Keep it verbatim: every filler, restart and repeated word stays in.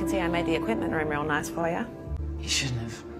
can see I made the equipment room real nice for you. You shouldn't have.